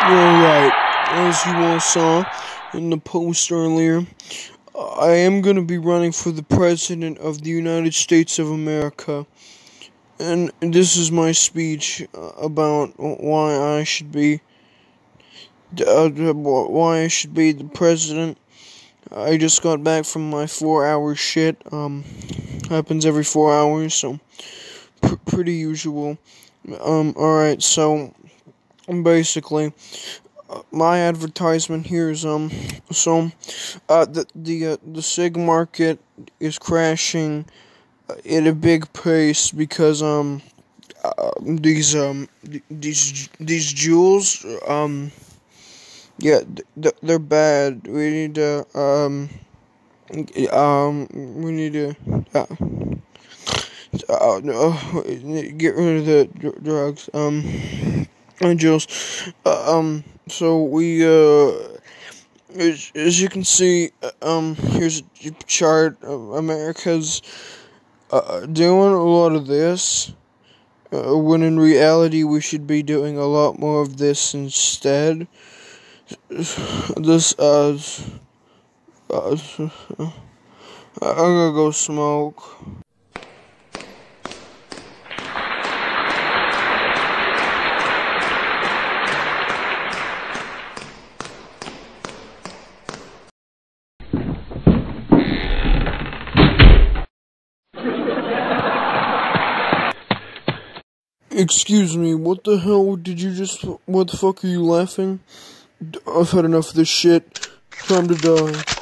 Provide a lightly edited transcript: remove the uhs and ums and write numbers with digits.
Alright, as you all saw in the post earlier, I am going to be running for the President of the United States of America. And this is my speech about why I should be the president. I just got back from my 4-hour shit. Happens every 4 hours, so pretty usual. Alright, so basically, my advertisement here is the SIG market is crashing at a big pace because these jewels they're bad. We need to get rid of the drugs and jewels. So we as you can see, here's a chart of America's doing a lot of this, when in reality we should be doing a lot more of this instead. I'm gonna go smoke. Excuse me, what the hell did you just, what the fuck are you laughing? I've had enough of this shit. Time to die.